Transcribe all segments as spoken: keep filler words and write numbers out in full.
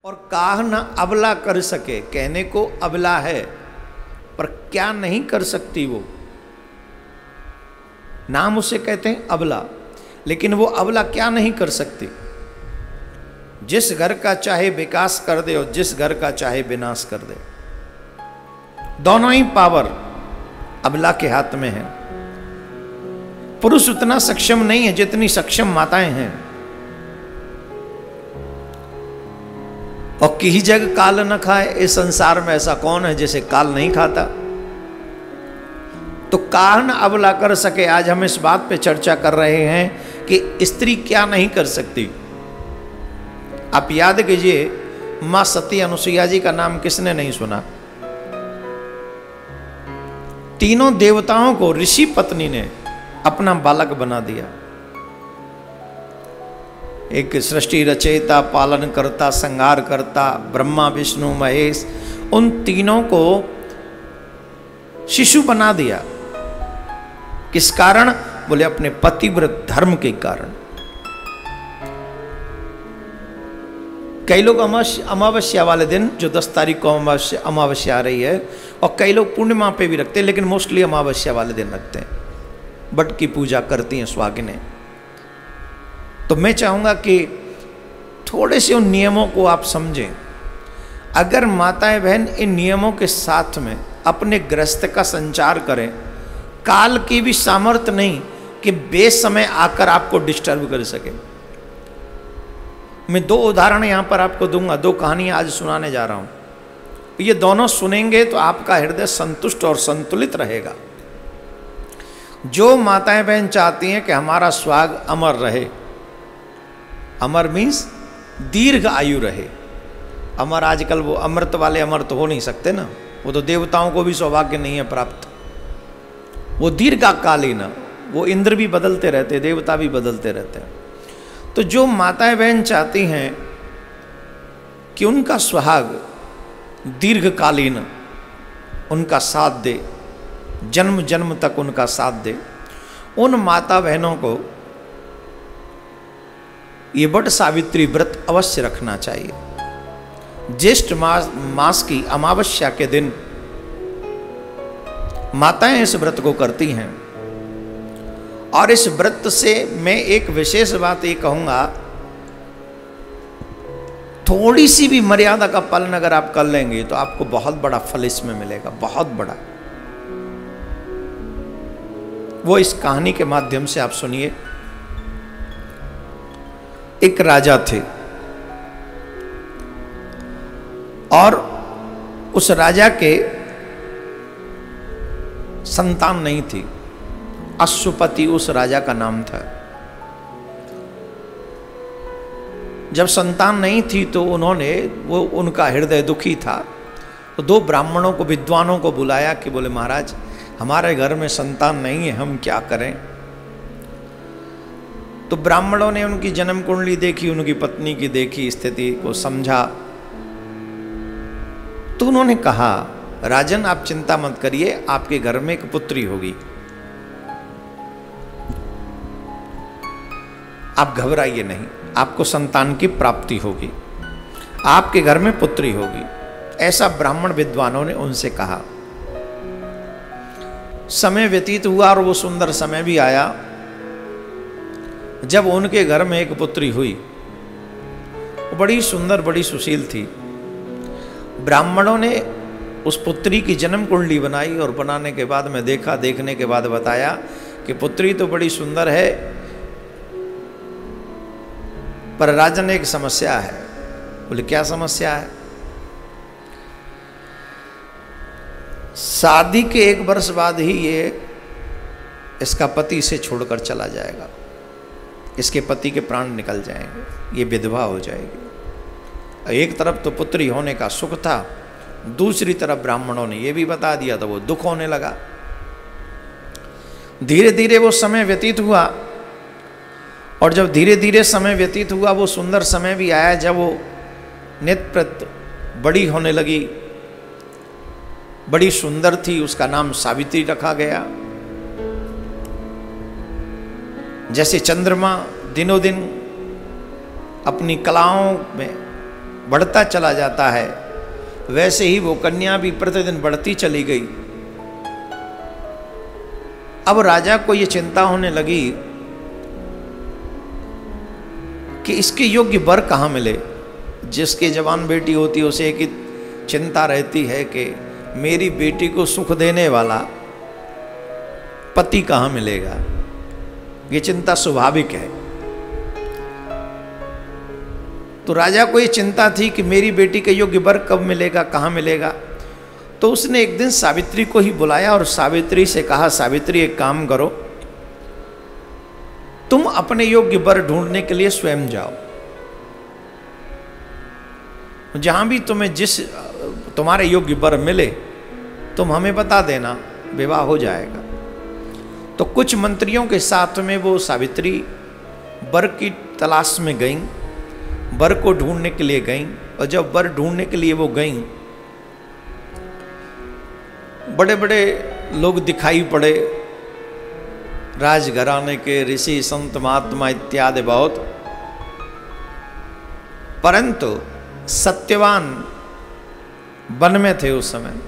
और काह न अबला कर सके, कहने को अबला है पर क्या नहीं कर सकती वो, नाम उसे कहते हैं अबला, लेकिन वो अबला क्या नहीं कर सकती। जिस घर का चाहे विकास कर दे और जिस घर का चाहे विनाश कर दे, दोनों ही पावर अबला के हाथ में है। पुरुष उतना सक्षम नहीं है जितनी सक्षम माताएं हैं। और की जग काल न खाए, इस संसार में ऐसा कौन है जिसे काल नहीं खाता। तो काह न अबला कर सके, आज हम इस बात पे चर्चा कर रहे हैं कि स्त्री क्या नहीं कर सकती। आप याद कीजिए, मां सती अनुसुईया जी का नाम किसने नहीं सुना। तीनों देवताओं को ऋषि पत्नी ने अपना बालक बना दिया। एक सृष्टि रचयिता, पालन करता, संहार करता, ब्रह्मा विष्णु महेश, उन तीनों को शिशु बना दिया। किस कारण? बोले अपने पतिव्रत धर्म के कारण। कई लोग अमावस्या वाले दिन, जो दस तारीख को अमावस्या अमावस्या आ रही है, और कई लोग पूर्णिमा पे भी रखते हैं, लेकिन मोस्टली अमावस्या वाले दिन रखते हैं। बट की पूजा करती हैं सुहागिनें। तो मैं चाहूंगा कि थोड़े से उन नियमों को आप समझें। अगर माताएं बहन इन नियमों के साथ में अपने गृहस्थ का संचार करें, काल की भी सामर्थ्य नहीं कि बेसमय आकर आपको डिस्टर्ब कर सके। मैं दो उदाहरण यहां पर आपको दूंगा, दो कहानियां आज सुनाने जा रहा हूं। ये दोनों सुनेंगे तो आपका हृदय संतुष्ट और संतुलित रहेगा। जो माताएं बहन चाहती हैं कि हमारा सुहाग अमर रहे, अमर मीन्स दीर्घ आयु रहे। अमर आजकल वो अमृत वाले अमर तो हो नहीं सकते ना, वो तो देवताओं को भी सौभाग्य नहीं है प्राप्त। वो दीर्घकालीन, वो इंद्र भी बदलते रहते, देवता भी बदलते रहते हैं। तो जो माताएं बहन चाहती हैं कि उनका सुहाग दीर्घकालीन उनका साथ दे, जन्म जन्म तक उनका साथ दे, उन माता बहनों को ये वट सावित्री व्रत अवश्य रखना चाहिए। ज्येष्ठ मास मास की अमावस्या के दिन माताएं इस व्रत को करती हैं। और इस व्रत से मैं एक विशेष बात ये कहूंगा, थोड़ी सी भी मर्यादा का पालन अगर आप कर लेंगे तो आपको बहुत बड़ा फल इसमें मिलेगा, बहुत बड़ा। वो इस कहानी के माध्यम से आप सुनिए। एक राजा थे और उस राजा के संतान नहीं थी। अश्वपति उस राजा का नाम था। जब संतान नहीं थी तो उन्होंने, वो उनका हृदय दुखी था, तो दो ब्राह्मणों को, विद्वानों को बुलाया कि बोले महाराज हमारे घर में संतान नहीं है, हम क्या करें। तो ब्राह्मणों ने उनकी जन्म कुंडली देखी, उनकी पत्नी की देखी, स्थिति को समझा। तो उन्होंने कहा, राजन आप चिंता मत करिए, आपके घर में एक पुत्री होगी, आप घबराइए नहीं, आपको संतान की प्राप्ति होगी, आपके घर में पुत्री होगी। ऐसा ब्राह्मण विद्वानों ने उनसे कहा। समय व्यतीत हुआ और वो सुंदर समय भी आया जब उनके घर में एक पुत्री हुई। वो बड़ी सुंदर, बड़ी सुशील थी। ब्राह्मणों ने उस पुत्री की जन्म कुंडली बनाई और बनाने के बाद में देखा, देखने के बाद बताया कि पुत्री तो बड़ी सुंदर है, पर राजन एक समस्या है। बोले क्या समस्या है? शादी के एक वर्ष बाद ही ये इसका पति इसे छोड़कर चला जाएगा, इसके पति के प्राण निकल जाएंगे, ये विधवा हो जाएगी। एक तरफ तो पुत्री होने का सुख था, दूसरी तरफ ब्राह्मणों ने ये भी बता दिया, तो वो दुख होने लगा। धीरे धीरे वो समय व्यतीत हुआ, और जब धीरे धीरे समय व्यतीत हुआ, वो सुंदर समय भी आया जब वो नेत्र बड़ी होने लगी, बड़ी सुंदर थी। उसका नाम सावित्री रखा गया। जैसे चंद्रमा दिनों दिन अपनी कलाओं में बढ़ता चला जाता है, वैसे ही वो कन्या भी प्रतिदिन बढ़ती चली गई। अब राजा को ये चिंता होने लगी कि इसके योग्य वर कहाँ मिले। जिसकी जवान बेटी होती है उसे एक ही चिंता रहती है कि मेरी बेटी को सुख देने वाला पति कहाँ मिलेगा। ये चिंता स्वाभाविक है। तो राजा को ये चिंता थी कि मेरी बेटी के योग्य वर कब मिलेगा, कहाँ मिलेगा। तो उसने एक दिन सावित्री को ही बुलाया और सावित्री से कहा, सावित्री एक काम करो, तुम अपने योग्य वर ढूंढने के लिए स्वयं जाओ। जहां भी तुम्हें जिस तुम्हारे योग्य वर मिले तुम हमें बता देना, विवाह हो जाएगा। तो कुछ मंत्रियों के साथ में वो सावित्री वर की तलाश में गईं, वर को ढूंढने के लिए गईं। और जब वर ढूंढने के लिए वो गईं, बड़े बड़े लोग दिखाई पड़े, राजघराने के ऋषि संत महात्मा इत्यादि बहुत, परंतु सत्यवान वन में थे उस समय।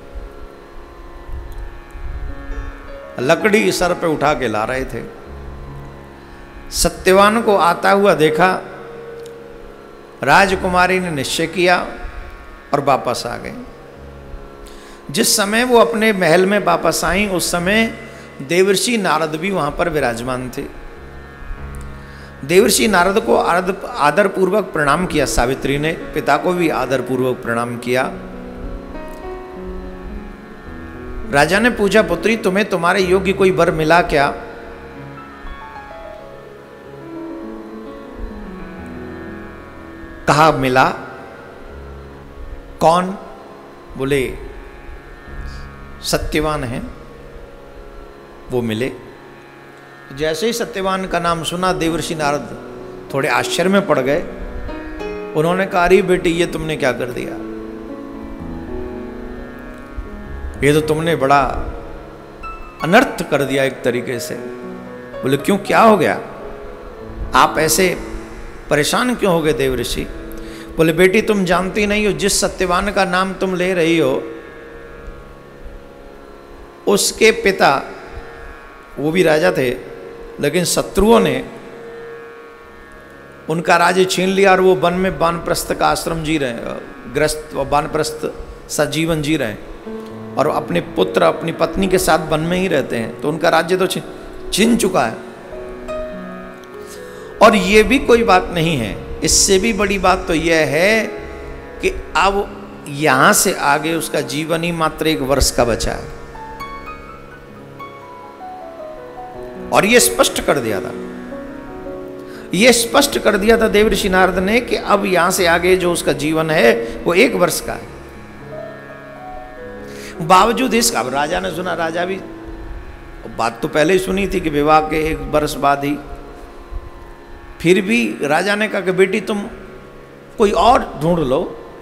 लकड़ी सर पे उठा के ला रहे थे। सत्यवान को आता हुआ देखा, राजकुमारी ने निश्चय किया और वापस आ गए। जिस समय वो अपने महल में वापस आई उस समय देवर्षि नारद भी वहां पर विराजमान थे। देवर्षि नारद को आदर पूर्वक प्रणाम किया सावित्री ने, पिता को भी आदर पूर्वक प्रणाम किया। राजा ने पूछा, पुत्री तुम्हें तुम्हारे योग्य कोई वर मिला क्या? कहा मिला। कौन? बोले सत्यवान है, वो मिले। जैसे ही सत्यवान का नाम सुना देवर्षि नारद थोड़े आश्चर्य में पड़ गए। उन्होंने कहा, अरे बेटी ये तुमने क्या कर दिया, ये तो तुमने बड़ा अनर्थ कर दिया एक तरीके से। बोले क्यों, क्या हो गया, आप ऐसे परेशान क्यों हो गए देवर्षि? बोले बेटी तुम जानती नहीं हो, जिस सत्यवान का नाम तुम ले रही हो उसके पिता, वो भी राजा थे, लेकिन शत्रुओं ने उनका राज्य छीन लिया और वो वन में वानप्रस्थ का आश्रम जी रहे हैं, ग्रस्त वानप्रस्थ सा जीवन जी रहे हैं और अपने पुत्र अपनी पत्नी के साथ वन में ही रहते हैं। तो उनका राज्य तो छीन चुका है। और ये भी कोई बात नहीं है, इससे भी बड़ी बात तो यह है कि अब यहां से आगे उसका जीवन ही मात्र एक वर्ष का बचा है। और ये स्पष्ट कर दिया था, ये स्पष्ट कर दिया था देवर्षि नारद ने कि अब यहां से आगे जो उसका जीवन है वो एक वर्ष का है। बावजूद इसका, अब राजा ने सुना, राजा भी बात तो पहले ही सुनी थी कि विवाह के एक वर्ष बाद ही, फिर भी राजा ने कहा कि बेटी तुम कोई और ढूंढ लो।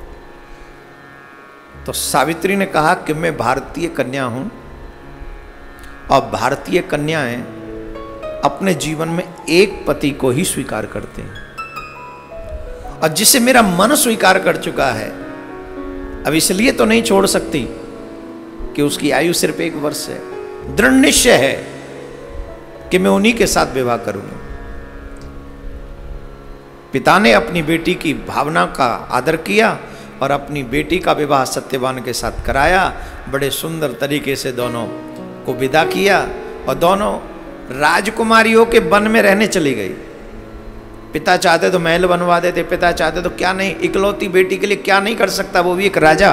तो सावित्री ने कहा कि मैं भारतीय कन्या हूं और भारतीय कन्याएं अपने जीवन में एक पति को ही स्वीकार करते हैं, और जिसे मेरा मन स्वीकार कर चुका है अब इसलिए तो नहीं छोड़ सकती कि उसकी आयु सिर्फ एक वर्ष है। दृढ़ निश्चय है कि मैं उन्हीं के साथ विवाह करूंगा। पिता ने अपनी बेटी की भावना का आदर किया और अपनी बेटी का विवाह सत्यवान के साथ कराया। बड़े सुंदर तरीके से दोनों को विदा किया और दोनों राजकुमारियों के वन में रहने चली गई। पिता चाहते तो महल बनवा देते, पिता चाहते तो क्या नहीं, इकलौती बेटी के लिए क्या नहीं कर सकता, वो भी एक राजा।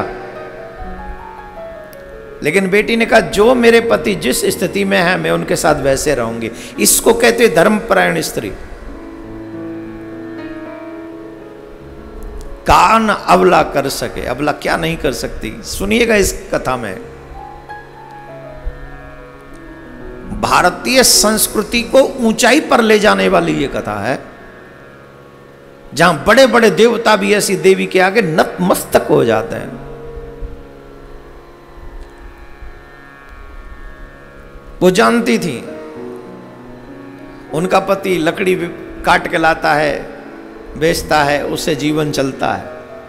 लेकिन बेटी ने कहा जो मेरे पति जिस स्थिति में है मैं उनके साथ वैसे रहूंगी। इसको कहते धर्मपरायण स्त्री। कान अबला कर सके, अबला क्या नहीं कर सकती। सुनिएगा इस कथा में, भारतीय संस्कृति को ऊंचाई पर ले जाने वाली ये कथा है, जहां बड़े बड़े देवता भी ऐसी देवी के आगे नतमस्तक हो जाते हैं। वो जानती थी उनका पति लकड़ी काट के लाता है, बेचता है, उससे जीवन चलता है।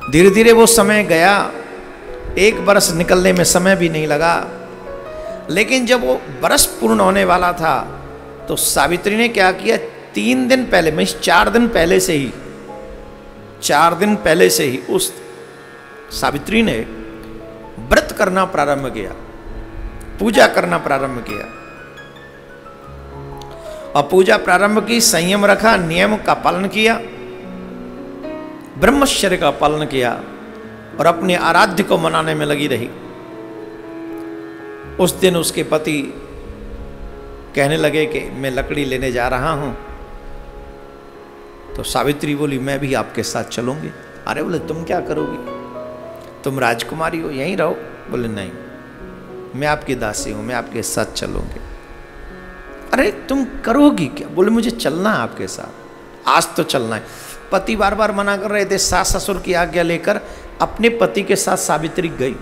धीरे धीरे वो समय गया, एक बरस निकलने में समय भी नहीं लगा। लेकिन जब वो बरस पूर्ण होने वाला था तो सावित्री ने क्या किया, तीन दिन पहले, मैं चार दिन पहले से ही चार दिन पहले से ही उस सावित्री ने व्रत करना प्रारंभ किया, पूजा करना प्रारंभ किया। और पूजा प्रारंभ की, संयम रखा, नियम का पालन किया, ब्रह्मचर्य का पालन किया और अपने आराध्य को मनाने में लगी रही। उस दिन उसके पति कहने लगे कि मैं लकड़ी लेने जा रहा हूं। तो सावित्री बोली मैं भी आपके साथ चलूंगी। अरे बोले तुम क्या करोगी, तुम राजकुमारी हो, यहीं रहो। बोले नहीं, मैं आपकी दासी हूं, मैं आपके साथ चलूंगी। अरे तुम करोगी क्या? बोले मुझे चलना है आपके साथ, आज तो चलना है। पति बार बार मना कर रहे थे, सास ससुर की आज्ञा लेकर अपने पति के साथ सावित्री गई।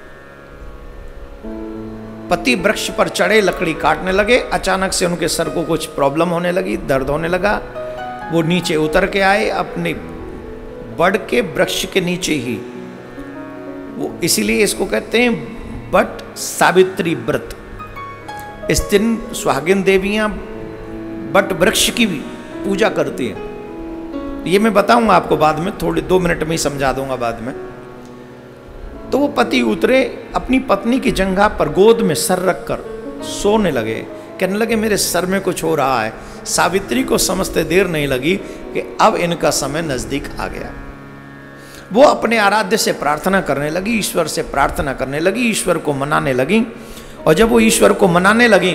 पति वृक्ष पर चढ़े, लकड़ी काटने लगे। अचानक से उनके सर को कुछ प्रॉब्लम होने लगी, दर्द होने लगा। वो नीचे उतर के आए, अपने बड़ के वृक्ष के नीचे ही। वो इसीलिए इसको कहते हैं बट सावित्री व्रत। इस दिन सुहागिन देवियां बट वृक्ष की भी पूजा करती हैं। ये मैं बताऊंगा आपको बाद में, थोड़े दो मिनट में ही समझा दूंगा बाद में। तो वो पति उतरे, अपनी पत्नी की जंघा पर गोद में सर रखकर सोने लगे। कहने लगे मेरे सर में कुछ हो रहा है। सावित्री को समझते देर नहीं लगी कि अब इनका समय नजदीक आ गया। वो अपने आराध्य से प्रार्थना करने लगी, ईश्वर से प्रार्थना करने लगी, ईश्वर को मनाने लगी। और जब वो ईश्वर को मनाने लगी,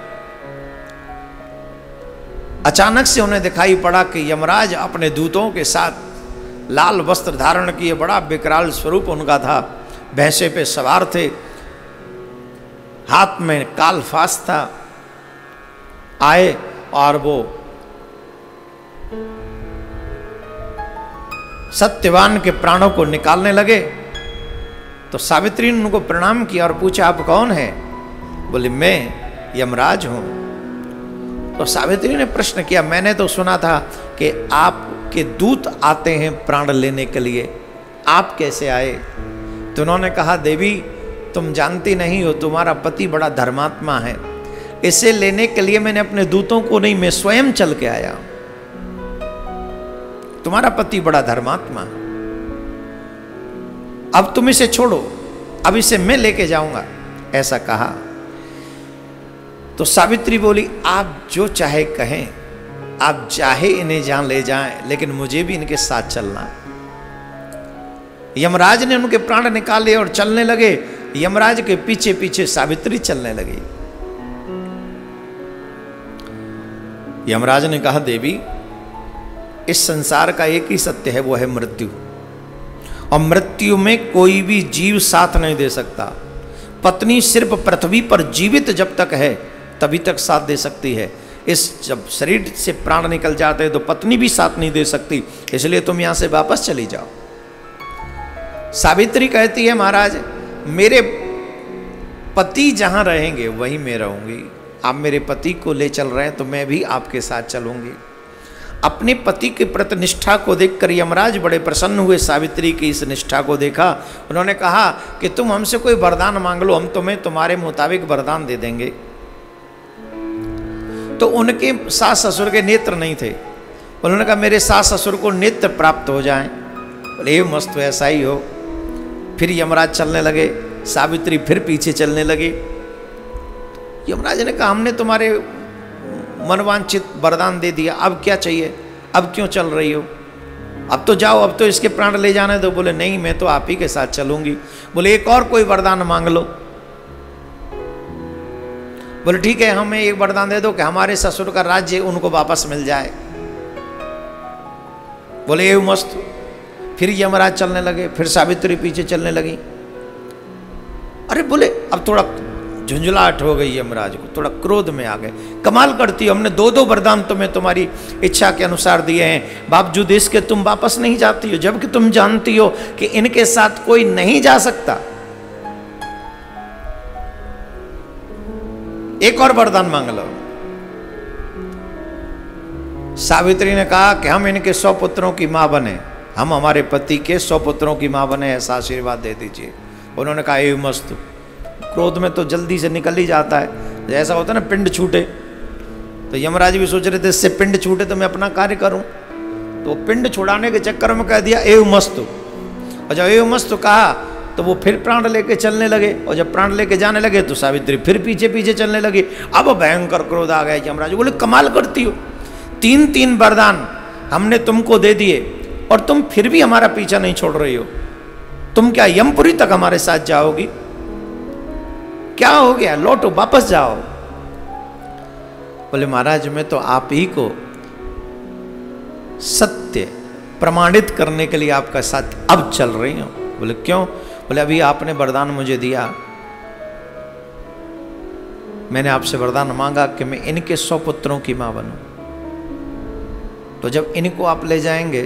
अचानक से उन्हें दिखाई पड़ा कि यमराज अपने दूतों के साथ लाल वस्त्र धारण किए, बड़ा विकराल स्वरूप उनका था, भैंसे पे सवार थे, हाथ में काल फास था। आए और वो सत्यवान के प्राणों को निकालने लगे। तो सावित्री ने उनको प्रणाम किया और पूछा आप कौन हैं? बोले मैं यमराज हूं। तो सावित्री ने प्रश्न किया, मैंने तो सुना था कि आपके दूत आते हैं प्राण लेने के लिए, आप कैसे आए? तो उन्होंने कहा देवी तुम जानती नहीं हो, तुम्हारा पति बड़ा धर्मात्मा है, इसे लेने के लिए मैंने अपने दूतों को नहीं, मैं स्वयं चल के आया। तुम्हारा पति बड़ा धर्मात्मा, अब तुम इसे छोड़ो, अब इसे मैं लेके जाऊंगा, ऐसा कहा। तो सावित्री बोली आप जो चाहे कहें, आप चाहे इन्हें जहां ले जाएं, लेकिन मुझे भी इनके साथ चलना। यमराज ने उनके प्राण निकाले और चलने लगे। यमराज के पीछे पीछे सावित्री चलने लगी। यमराज ने कहा देवी इस संसार का एक ही सत्य है, वो है मृत्यु, और मृत्यु में कोई भी जीव साथ नहीं दे सकता। पत्नी सिर्फ पृथ्वी पर जीवित जब तक है तभी तक साथ दे सकती है। इस जब शरीर से प्राण निकल जाते हैं तो पत्नी भी साथ नहीं दे सकती, इसलिए तुम यहां से वापस चली जाओ। सावित्री कहती है महाराज मेरे पति जहां रहेंगे वहीं मैं रहूंगी, आप मेरे पति को ले चल रहे हैं तो मैं भी आपके साथ चलूंगी। अपने पति के प्रति निष्ठा को देखकर यमराज बड़े प्रसन्न हुए। सावित्री की इस निष्ठा को देखा, उन्होंने कहा कि तुम हमसे कोई वरदान मांग लो, हम तुम्हें तुम्हारे मुताबिक वरदान दे देंगे। तो उनके सास ससुर के नेत्र नहीं थे, उन्होंने कहा मेरे सास ससुर को नेत्र प्राप्त हो जाएं। बोले मस्त ऐसा ही हो। फिर यमराज चलने लगे, सावित्री फिर पीछे चलने लगी। यमराज ने कहा हमने तुम्हारे मनवांछित वरदान दे दिया, अब क्या चाहिए, अब क्यों चल रही हो, अब तो जाओ, अब तो इसके प्राण ले जाने दो। बोले नहीं मैं तो आप ही के साथ चलूंगी। बोले एक और कोई वरदान मांग लो। बोले ठीक है हमें एक वरदान दे दो कि हमारे ससुर का राज्य उनको वापस मिल जाए। बोले ये मस्त। फिर यमराज चलने लगे, फिर सावित्री पीछे चलने लगी। अरे बोले अब थोड़ा झुंझलाहट हो गई यमराज को, थोड़ा क्रोध में आ गए। कमाल करती हो, हमने दो दो वरदान तुम्हें तुम्हारी इच्छा के अनुसार दिए हैं, बावजूद इसके तुम वापस नहीं जाती हो, जबकि तुम जानती हो कि इनके साथ कोई नहीं जा सकता। एक और वरदान मांग लो। सावित्री ने कहा कि हम इनके सौ पुत्रों की मां बने, हम हमारे पति के सौ पुत्रों की माँ बने, ऐसा आशीर्वाद दे दीजिए। उन्होंने कहा एवं मस्तु। क्रोध में तो जल्दी से निकल ही जाता है, जैसा होता है ना पिंड छूटे, तो यमराज भी सोच रहे थे इससे पिंड छूटे तो मैं अपना कार्य करूं, तो पिंड छुड़ाने के चक्कर में कह दिया एवं मस्तु। और जब एवं मस्तु कहा तो वो फिर प्राण लेके चलने लगे, और जब प्राण लेके जाने लगे तो सावित्री फिर पीछे पीछे चलने लगी। अब भयंकर क्रोध आ गया यमराज, बोले कमाल करती हो, तीन तीन वरदान हमने तुमको दे दिए और तुम फिर भी हमारा पीछा नहीं छोड़ रही हो, तुम क्या यमपुरी तक हमारे साथ जाओगी? क्या हो गया, लौटो वापस जाओ। बोले महाराज मैं तो आप ही को सत्य प्रमाणित करने के लिए आपका साथ अब चल रही हूं। बोले क्यों? बोले अभी आपने वरदान मुझे दिया, मैंने आपसे वरदान मांगा कि मैं इनके सौ पुत्रों की मां बनूं, तो जब इनको आप ले जाएंगे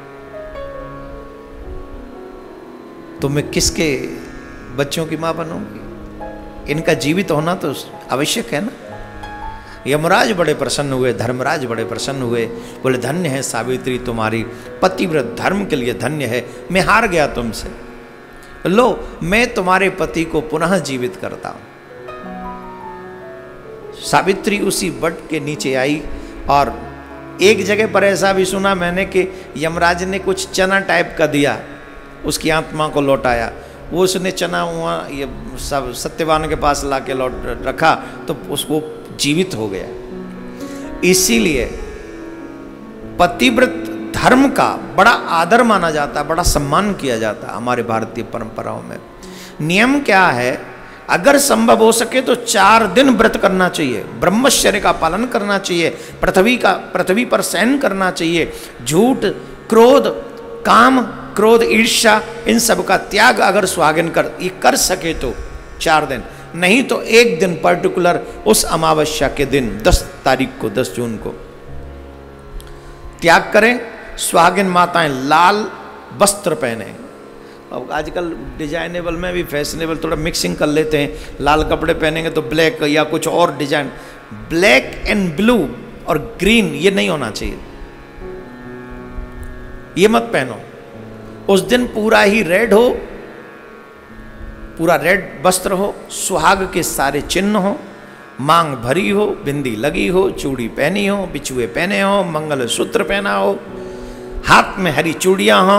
तो मैं किसके बच्चों की मां बनूंगी? इनका जीवित होना तो आवश्यक है ना। यमराज बड़े प्रसन्न हुए, धर्मराज बड़े प्रसन्न हुए, बोले धन्य है सावित्री, तुम्हारी पतिव्रत धर्म के लिए धन्य है, मैं हार गया तुमसे, लो मैं तुम्हारे पति को पुनः जीवित करता हूं। सावित्री उसी वट के नीचे आई, और एक जगह पर ऐसा भी सुना मैंने कि यमराज ने कुछ चना टाइप का दिया, उसकी आत्मा को लौटाया। वो उसने चना वहाँ ये सब सत्यवान के पास ला के लौट रखा तो उसको जीवित हो गया। इसीलिए पतिव्रत धर्म का बड़ा आदर माना जाता है, बड़ा सम्मान किया जाता है हमारे भारतीय परंपराओं में। नियम क्या है, अगर संभव हो सके तो चार दिन व्रत करना चाहिए, ब्रह्मचर्य का पालन करना चाहिए, पृथ्वी का पृथ्वी पर शयन करना चाहिए, झूठ, क्रोध, काम, क्रोध, ईर्ष्या, इन सब का त्याग अगर सुहागिन कर ये कर सके तो चार दिन, नहीं तो एक दिन पर्टिकुलर उस अमावस्या के दिन दस तारीख को, दस जून को त्याग करें। सुहागिन माताएं लाल वस्त्र पहने। अब आजकल डिजाइनेबल में भी फैशनेबल थोड़ा मिक्सिंग कर लेते हैं, लाल कपड़े पहनेंगे तो ब्लैक या कुछ और डिजाइन, ब्लैक एंड ब्लू और ग्रीन ये नहीं होना चाहिए, ये मत पहनो। उस दिन पूरा ही रेड हो, पूरा रेड वस्त्र हो, सुहाग के सारे चिन्ह हो, मांग भरी हो, बिंदी लगी हो, चूड़ी पहनी हो, बिछुए पहने हो, मंगल सूत्र पहना हो, हाथ में हरी चूड़ियां हो,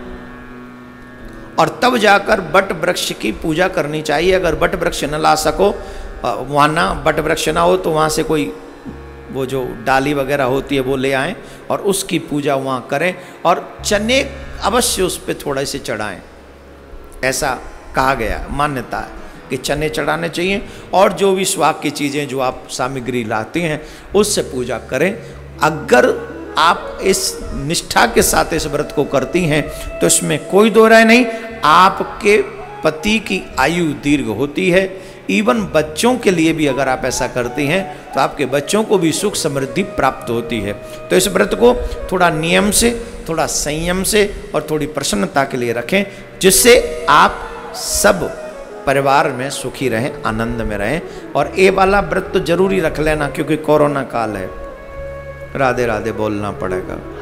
और तब जाकर बट वृक्ष की पूजा करनी चाहिए। अगर बट वृक्ष न ला सको, वहाँ ना बट वृक्ष ना हो तो वहाँ से कोई वो जो डाली वगैरह होती है वो ले आएं और उसकी पूजा वहाँ करें, और चने अवश्य उस पर थोड़े से चढ़ाएं। ऐसा कहा गया, मान्यता है कि चने चढ़ाने चाहिए, और जो भी सुहाग की चीज़ें जो आप सामग्री लाते हैं उससे पूजा करें। अगर आप इस निष्ठा के साथ इस व्रत को करती हैं तो इसमें कोई दो राय नहीं, आपके पति की आयु दीर्घ होती है। इवन बच्चों के लिए भी अगर आप ऐसा करती हैं तो आपके बच्चों को भी सुख समृद्धि प्राप्त होती है। तो इस व्रत को थोड़ा नियम से, थोड़ा संयम से और थोड़ी प्रसन्नता के लिए रखें, जिससे आप सब परिवार में सुखी रहें, आनंद में रहें। और ये वाला व्रत तो जरूरी रख लेना, क्योंकि कोरोना काल है, राधे राधे बोलना पड़ेगा।